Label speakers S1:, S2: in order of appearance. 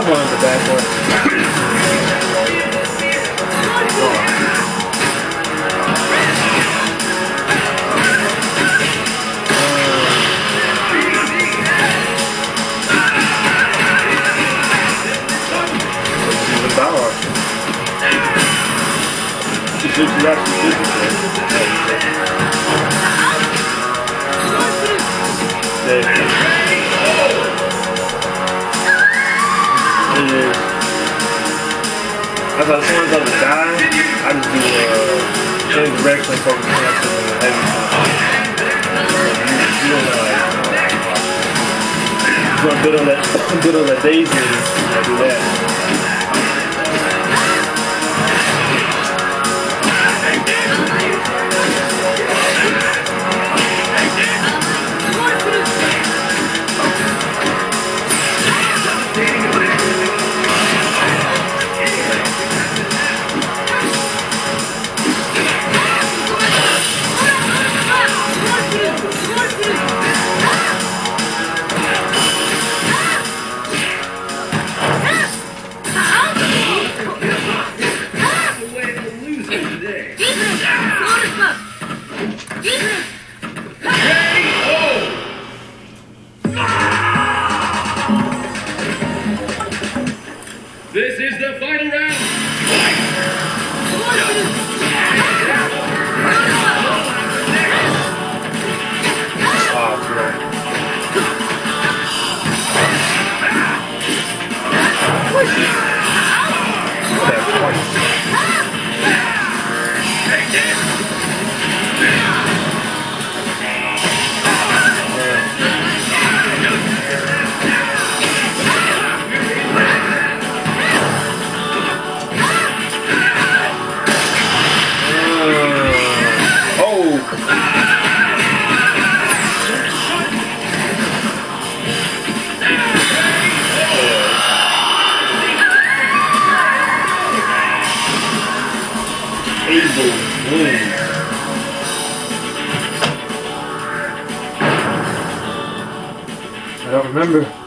S1: That one's a bad one. Balrog. You actually did this. I thought as soon as I was dying, I just do change direction, focus on the heavy stuff. You don't know, like, you're gonna bid on that daisy and do that.
S2: This is the final round. Abel wins. I don't remember.